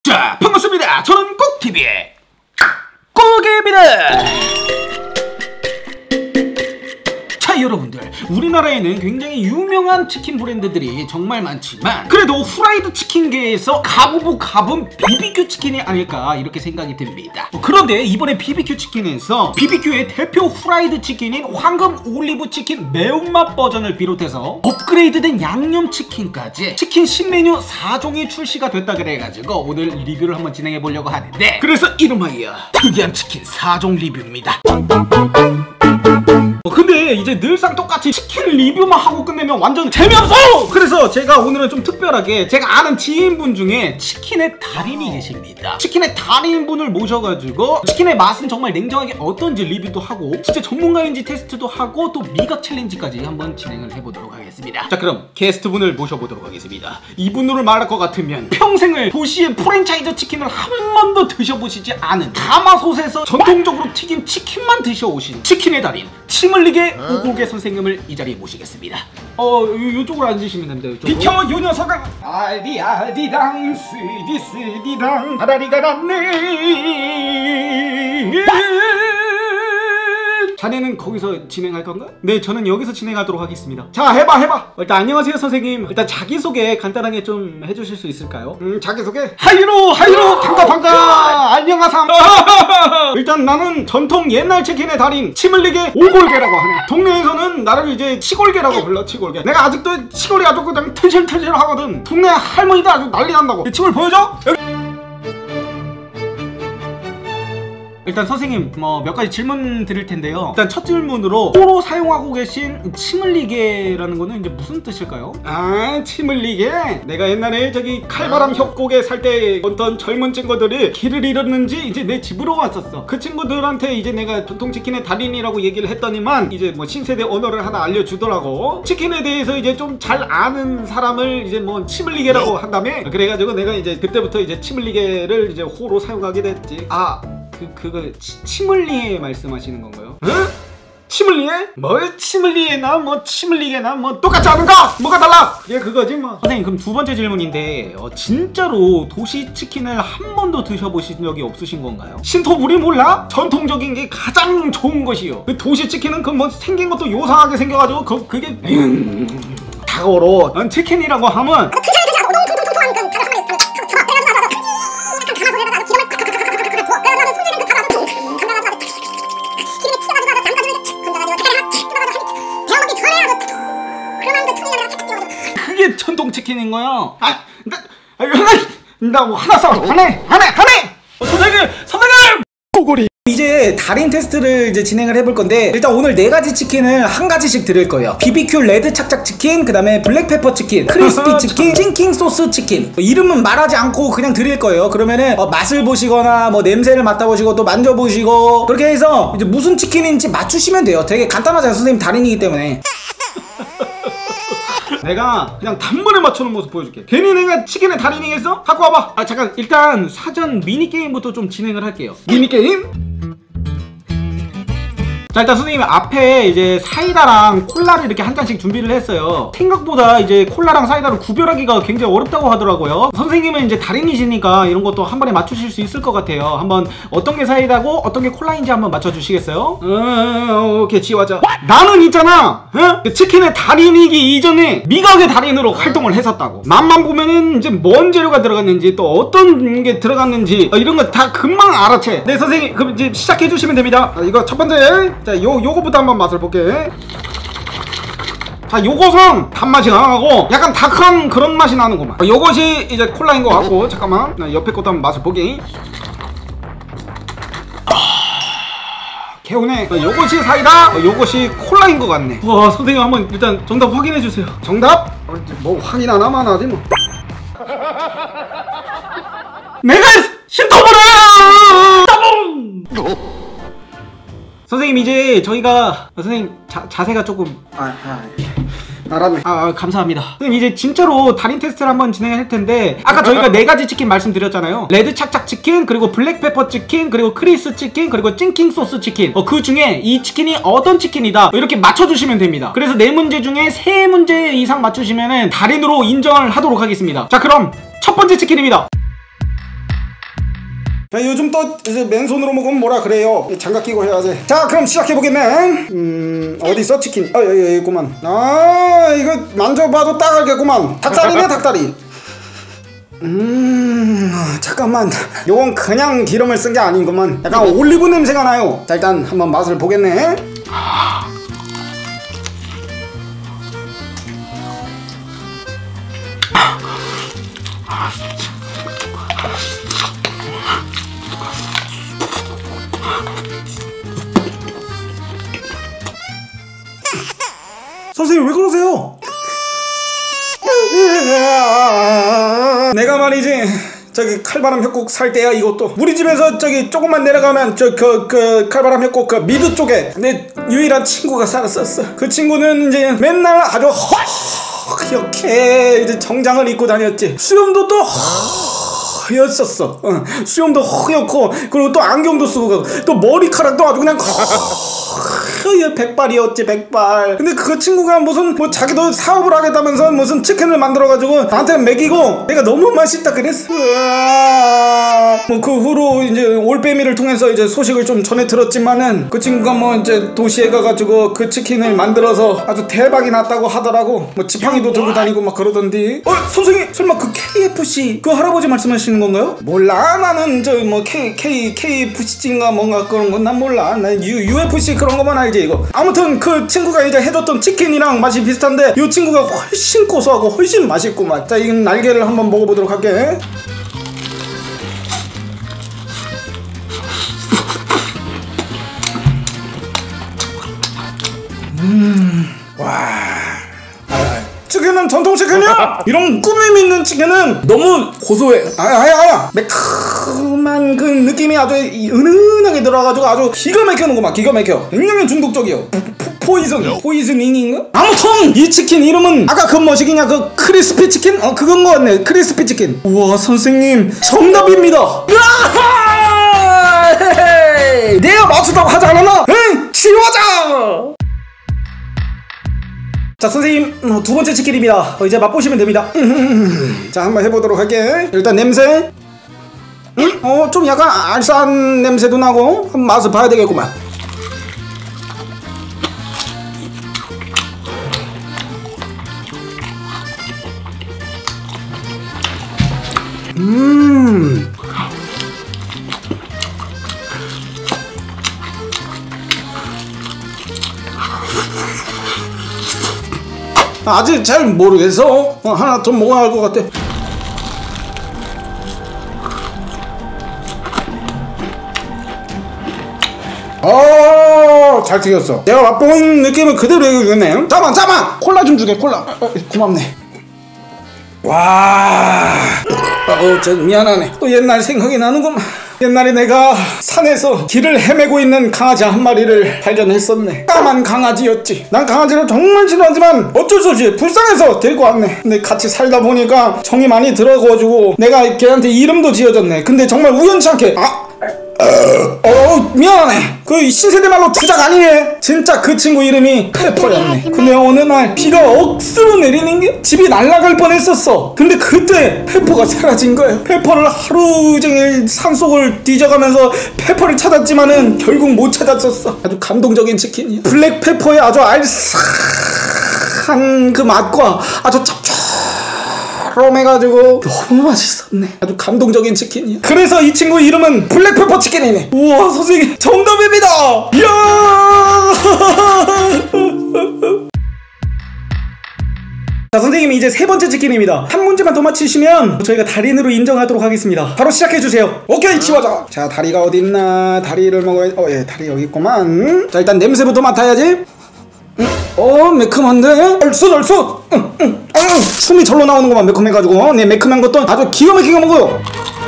자, 반갑습니다. 저는 꾹TV의 꾹입니다. 자, 여러분들, 우리나라에는 굉장히 유명한 치킨 브랜드들이 정말 많지만 그래도 후라이드 치킨계에서 갑오브 갑은 BBQ 치킨이 아닐까 이렇게 생각이 듭니다. 그런데 이번에 BBQ 치킨에서 BBQ의 대표 후라이드 치킨인 황금 올리브 치킨 매운맛 버전을 비롯해서 업그레이드된 양념 치킨까지 치킨 신메뉴 4종이 출시가 됐다 그래가지고 오늘 리뷰를 한번 진행해 보려고 하는데, 그래서 이름하여 특이한 치킨 4종 리뷰입니다. 근데 이제 늘상 똑같이 치킨 리뷰만 하고 끝내면 완전 재미없어! 그래서 제가 오늘은 좀 특별하게 제가 아는 지인분 중에 치킨의 달인이 계십니다. 치킨의 달인분을 모셔가지고 치킨의 맛은 정말 냉정하게 어떤지 리뷰도 하고 진짜 전문가인지 테스트도 하고 또 미각 챌린지까지 한번 진행을 해보도록 하겠습니다. 자, 그럼 게스트분을 모셔보도록 하겠습니다. 이분으로 말할 것 같으면 평생을 도시의 프랜차이즈 치킨을 한 번도 드셔보시지 않은 가마솥에서 전통적으로 튀긴 치킨만 드셔오신 치킨의 달인 치물리게 오골계 선생님을 이 자리에 모시겠습니다. 요쪽으로 앉으시면 됩니다. 요쪽으로. 비켜 요 녀석아! 알디알디당 쓰디쓰디당 다다리가 났네. 자네는 거기서 진행할 건가? 네, 저는 여기서 진행하도록 하겠습니다. 자, 해봐. 일단 안녕하세요 선생님. 일단 자기소개 간단하게 좀 해주실 수 있을까요? 자기소개? 하이로 반가 안녕하삼. 일단 나는 전통 옛날 치킨의 달인 치물리게 오골계라고 하네. 동네에서는 나를 이제 치골계라고 불러. 치골계. 내가 아직도 치골이 아주 그냥 튼실튼실 하거든. 동네 할머니도 아주 난리 난다고. 치골 보여줘? 여기. 일단 선생님 몇 가지 질문 드릴 텐데요. 일단 첫 질문으로 호로 사용하고 계신 치물리게라는 거는 이제 무슨 뜻일까요? 아, 치물리게? 내가 옛날에 저기 칼바람 협곡에 살 때 어떤 젊은 친구들이 길을 잃었는지 이제 내 집으로 왔었어. 그 친구들한테 이제 내가 전통치킨의 달인이라고 얘기를 했더니만 이제 신세대 언어를 하나 알려주더라고. 치킨에 대해서 이제 좀 잘 아는 사람을 이제 치물리게라고 한다며. 그래가지고 내가 이제 그때부터 이제 치물리게를 이제 호로 사용하게 됐지. 그거 치물리에 말씀하시는 건가요? 응? 치물리에? 치물리에나 치물리게나 똑같지 않은가? 뭐가 달라? 그게 그거지 뭐. 선생님, 그럼 두 번째 질문인데 진짜로 도시 치킨을 한 번도 드셔보신 적이 없으신 건가요? 신토부리 몰라? 전통적인 게 가장 좋은 것이요. 그 도시 치킨은 생긴 것도 요상하게 생겨가지고 그게 다고로 치킨이라고 하면 그게 전통 치킨인 거야. 나 하나 써. 하네. 선생님. 고고리. 이제 달인 테스트를 이제 진행을 해볼 건데, 일단 오늘 4가지 치킨을 한 가지씩 드릴 거예요. BBQ 레드 착착 치킨, 그 다음에 블랙페퍼 치킨, 크리스피 치킨, 찡킹 소스 치킨. 이름은 말하지 않고 그냥 드릴 거예요. 그러면은 맛을 보시거나 냄새를 맡아보시고 또 만져보시고 그렇게 해서 이제 무슨 치킨인지 맞추시면 돼요. 되게 간단하잖아요. 선생님 달인이기 때문에. 내가 그냥 단번에 맞추는 모습 보여줄게. 괜히 내가 치킨의 달인이겠어? 갖고 와봐. 잠깐, 일단 사전 미니게임부터 좀 진행을 할게요. 미니게임? 자, 일단 선생님 앞에 이제 사이다랑 콜라를 이렇게 한 잔씩 준비를 했어요. 생각보다 이제 콜라랑 사이다를 구별하기가 굉장히 어렵다고 하더라고요. 선생님은 이제 달인이시니까 이런 것도 한 번에 맞추실 수 있을 것 같아요. 한번 어떤 게 사이다고 어떤 게 콜라인지 한번 맞춰주시겠어요? 오케이, 지워자. 나는 있잖아, 치킨의 달인이기 이전에 미각의 달인으로 활동을 했었다고. 맛만 보면은 이제 뭔 재료가 들어갔는지 또 어떤 게 들어갔는지 이런 거 다 금방 알아채. 네, 선생님, 그럼 이제 시작해 주시면 됩니다. 이거 첫 번째, 자, 요거부터 한번 맛을 볼게. 자, 요것은 단맛이 나고 약간 닭한 그런 맛이 나는구만. 요것이 이제 콜라인 것 같고, 잠깐만, 나 옆에 것도 한번 맛을 보게. 개운해. 요것이 사이다, 요것이 콜라인 것 같네. 와, 선생님 한번 일단 정답 확인해 주세요. 정답? 확인 안 하면 하지 뭐. 내가 신토부를! 선생님, 이제 저희가 선생님 자세가 조금 알았네. 감사합니다. 선생님, 이제 진짜로 달인 테스트를 한번 진행할 텐데, 아까 저희가 4가지 치킨 말씀드렸잖아요. 레드 착착 치킨, 그리고 블랙페퍼 치킨, 그리고 크리스 치킨, 그리고 찡킹 소스 치킨. 그 중에 이 치킨이 어떤 치킨이다 이렇게 맞춰주시면 됩니다. 그래서 4문제 중에 3문제 이상 맞추시면은 달인으로 인정을 하도록 하겠습니다. 자, 그럼 첫 번째 치킨입니다. 자, 요즘 또 이제 맨손으로 먹으면 뭐라 그래요. 장갑 끼고 해야지. 자, 그럼 시작해보겠네. 어디 있어 치킨? 여기 있구만. 아, 이거 만져봐도 딱 알겠구만. 닭다리네 닭다리. 잠깐만, 요건 그냥 기름을 쓴 게 아닌구만. 약간 올리브 냄새가 나요. 자, 일단 한번 맛을 보겠네. 선생님 왜 그러세요? 내가 말이지 저기 칼바람 협곡 살 때야. 이것도 우리 집에서 저기 조금만 내려가면 그 칼바람 협곡 그 미드 쪽에 내 유일한 친구가 살았었어. 그 친구는 이제 맨날 아주 허옇게 이제 정장을 입고 다녔지. 수염도 또 허였었어. 수염도 허옇고, 그리고 또 안경도 쓰고, 또 머리카락도 아주 그냥 백발이었지, 백발. 근데 그 친구가 무슨 뭐 자기도 사업을 하겠다면서 무슨 치킨을 만들어가지고 나한테 먹이고, 내가 너무 맛있다 그랬어. 뭐 그 후로 이제 올빼미를 통해서 이제 소식을 좀 전해 들었지만은, 그 친구가 뭐 이제 도시에 가가지고 그 치킨을 만들어서 아주 대박이 났다고 하더라고. 뭐 지팡이도 들고 다니고 막 그러던디. 선생님 설마 그 KFC 그 할아버지 말씀하시는 건가요? 몰라, 나는 저 뭐 KFC인가 뭔가 그런 건 난 몰라. 난 UFC 그런 거만 알지 이거. 아무튼 그 친구가 이제 해줬던 치킨이랑 맛이 비슷한데 이 친구가 훨씬 고소하고 훨씬 맛있구만. 자, 이 날개를 한번 먹어보도록 할게. 와, 치킨은 전통 치킨이야. 이런 꾸밈 있는 치킨은 너무 고소해. 매콤한 그 느낌이 아주 은은하게 들어가지고 아주 기가 막혀는구만. 기가 막혀. 굉장히 중독적이요. 포이즈닝인가? 아무튼 이 치킨 이름은 아까 그 뭐시기냐, 그 크리스피 치킨? 그건 거 같네. 크리스피 치킨. 우와, 선생님 정답입니다. 내가 맞추다고 하지 않았나? 응, 치워자. 자, 선생님 두 번째 치킨입니다. 이제 맛보시면 됩니다. 자, 한번 해보도록 할게. 일단 냄새. 좀 약간 알싸한 냄새도 나고 한번 맛을 봐야 되겠구만. 아직 잘 모르겠어. 하나 더 먹어야 할 것 같아. 잘 튀겼어. 내가 맛본 느낌은 그대로 해주겠네. 잠깐만 콜라 좀 주게. 콜라. 고맙네. 와, 저 미안하네. 또 옛날 생각이 나는구만. 옛날에 내가 산에서 길을 헤매고 있는 강아지 한 마리를 발견했었네. 까만 강아지였지. 난 강아지를 정말 싫어하지만 어쩔 수 없이 불쌍해서 데리고 왔네. 근데 같이 살다 보니까 정이 많이 들어가지고 내가 걔한테 이름도 지어줬네. 근데 정말 우연찮게 미안하네. 그 신세대 말로 주작 아니네. 진짜 그 친구 이름이 페퍼였네. 근데 어느 날 비가 억수로 내리는 게 집이 날아갈 뻔했었어. 근데 그때 페퍼가 사라진 거야. 페퍼를 하루 종일 산속을 뒤져가면서 페퍼를 찾았지만은 결국 못 찾았었어. 아주 감동적인 치킨이야. 블랙 페퍼의 아주 알싸한 그 맛과 아주 짭조름해가지고 너무 맛있었네. 아주 감동적인 치킨이야. 그래서 이 친구 이름은 블랙페퍼 치킨이네. 우와, 선생님 정답입니다. 이야. 자, 선생님 이제 세 번째 치킨입니다. 한 문제만 더 맞히시면 저희가 달인으로 인정하도록 하겠습니다. 바로 시작해주세요. 오케이, 치워자. 자, 다리가 어딨나. 다리를 먹어야. 예, 다리 여기 있구만. 자, 일단 냄새부터 맡아야지. 매콤한데? 얼쑤 숨이 절로 나오는구만. 매콤해가지고. 네, 매콤한 것도 아주 기가 막히게 먹어요.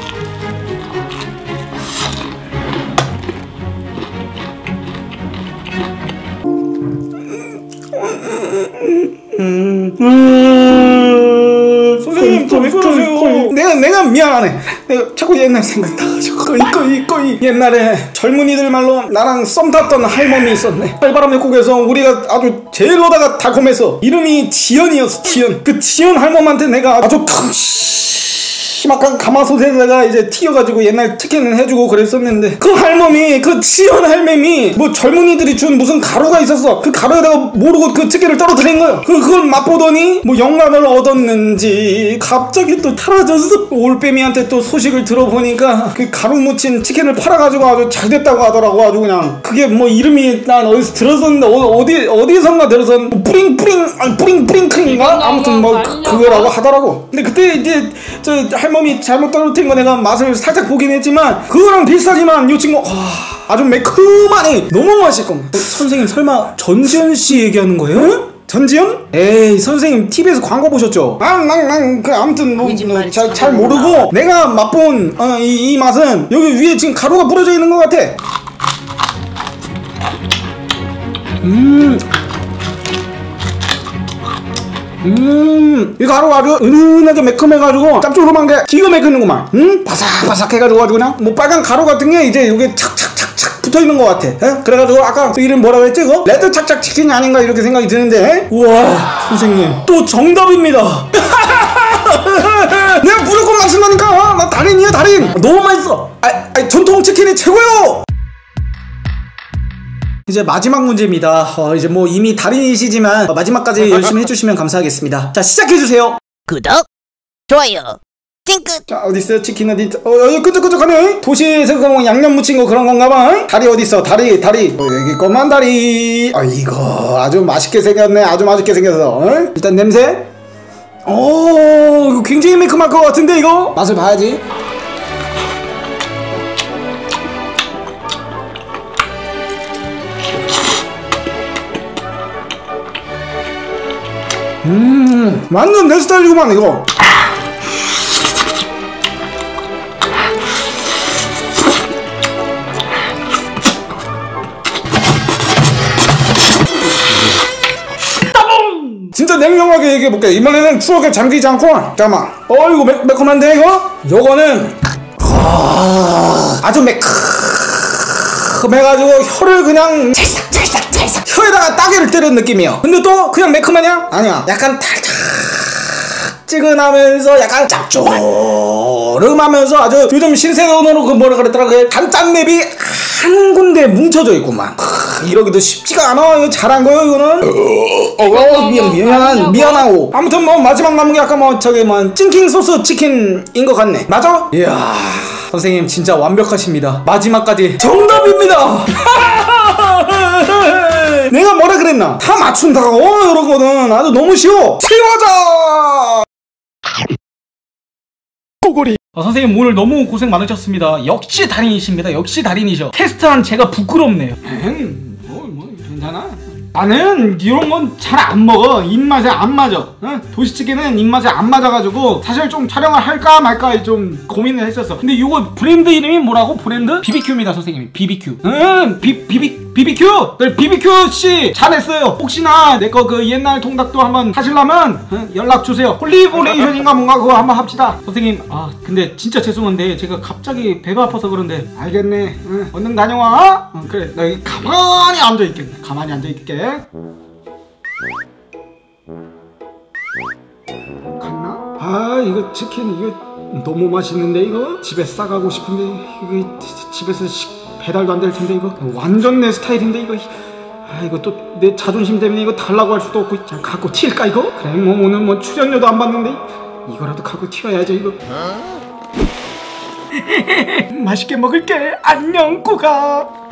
선생님 저 왜 그러세요? 내가 미안하네. 내가 자꾸 옛날 생각나가지고 거의 옛날에 젊은이들 말로 나랑 썸 탔던 할머니 있었네. 칼바람 협곡에서 우리가 아주 제일로다가 달콤해서 이름이 지연이었어. 지연. 그 지연 할머니한테 내가 아주 푸짐한 가마솥에다가 이제 튀겨가지고 옛날 치킨을 해주고 그랬었는데, 그 할멈이, 그 치연 할멈이 뭐 젊은이들이 준 무슨 가루가 있었어. 그 가루에다가 모르고 그 치킨을 떨어뜨린 거야. 그걸 맛보더니 뭐 영감을 얻었는지 갑자기 또 사라졌어. 올빼미한테 또 소식을 들어보니까 그 가루 묻힌 치킨을 팔아가지고 아주 잘 됐다고 하더라고. 아주 그냥 그게 뭐 이름이 난 어디서 들었었는데, 어디선가 들어서 뭐 뿌링크인가? 아무튼 뭐 그거라고 하더라고. 근데 그때 이제 저 할멈이 잘못 떨어뜨린 거 내가 맛을 살짝 보긴 했지만 그거랑 비슷하지만 이 친구 아주 매콤하니 너무 맛있고. 선생님 설마 전지현 씨 얘기하는 거예요? 응? 전지현? 에이 선생님 TV에서 광고 보셨죠? 그 아무튼 뭐 잘 모르고 내가 맛본 이 맛은 여기 위에 지금 가루가 뿌려져 있는 것 같아. 이 가루가 아주 은은하게 매콤해가지고 짭조름한 게 기가 막히는구만. 바삭바삭해가지고 아주 그냥 뭐 빨간 가루 같은 게 이제 여기 착착착착 붙어있는 것 같아. 그래가지고 아까 그 이름 뭐라고 했지? 그거? 레드 착착 치킨이 아닌가 이렇게 생각이 드는데. 우와 선생님 또 정답입니다. 내가 무조건 맞춘다니까. 나 달인이야 달인. 너무 맛있어. 전통 치킨이 최고요. 이제 마지막 문제입니다. 이제 뭐 이미 달인이시지만 마지막까지 열심히 해주시면 감사하겠습니다. 자 시작해주세요. 구독, 좋아요, 찡긋. 자 어딨어요? 치킨 어딨어? 여기 끄적끄적하네. 도시에서 뭐 양념 묻힌 거 그런 건가봐. 다리 어딨어? 다리 여기 것만 다리. 이거 아주 맛있게 생겼네. 아주 맛있게 생겼어. 일단 냄새. 이거 굉장히 매콤할 것 같은데 이거? 맛을 봐야지. 완전 내 스타일이구만 이거. 진짜 냉정하게 얘기해볼게. 이번에는 추억에 잠기지 않고. 잠깐만. 이거 매콤한데 이거? 요거는 아주 매콤해가지고 혀를 그냥 찰싹 혀에다가 따개를 때리는 느낌이야. 근데 또 그냥 매콤하냐? 아니야. 약간 달짝지근하면서 약간 짭조름하면서 아주 요즘 신세돈으로 그 뭐라 그랬더라, 그 단짠맵이 한 군데 뭉쳐져 있구만. 이러기도 쉽지가 않아. 이거 잘한 거요 이거는. 미안하고. 아무튼 뭐 마지막 남은 게 아까 뭐 저기 뭐 찡킹 소스 치킨인 것 같네. 맞아? 이야 선생님 진짜 완벽하십니다. 마지막까지 정답입니다. 내가 뭐라 그랬나? 다 맞춘다고. 이런 거는 아주 너무 쉬워. 치워져. 꼬골이. 선생님 오늘 너무 고생 많으셨습니다. 역시 달인이십니다. 역시 달인이셔. 테스트한 제가 부끄럽네요. 뭐 괜찮아. 나는 이런 건 잘 안 먹어. 입맛에 안 맞아. 도시치킨은 입맛에 안 맞아가지고 사실 좀 촬영을 할까 말까 좀 고민을 했었어. 근데 이거 브랜드 이름이 뭐라고? 브랜드? BBQ입니다 선생님. BBQ. BBQ! BBQ씨 잘했어요. 혹시나 내 거 그 옛날 통닭도 한번 하시려면 연락주세요. 콜리보레이션인가 뭔가 그거 한번 합시다. 선생님 근데 진짜 죄송한데 제가 갑자기 배가 아파서 그런데. 알겠네. 얼른 다녀와. 그래 나 여기 가만히 앉아있게. 가만히 앉아있게. 갔나? 이거 치킨 이거 너무 맛있는데 이거? 집에 싸가고 싶은데 이거 집에서 배달도 안 될 텐데 이거 완전 내 스타일인데 이거. 이거 또 내 자존심 때문에 이거 달라고 할 수도 없고. 자 갖고 튈까 이거? 그래 뭐 오늘 뭐 출연료도 안 받는데 이거라도 갖고 튀어야죠 이거. 맛있게 먹을게. 안녕 꼬가.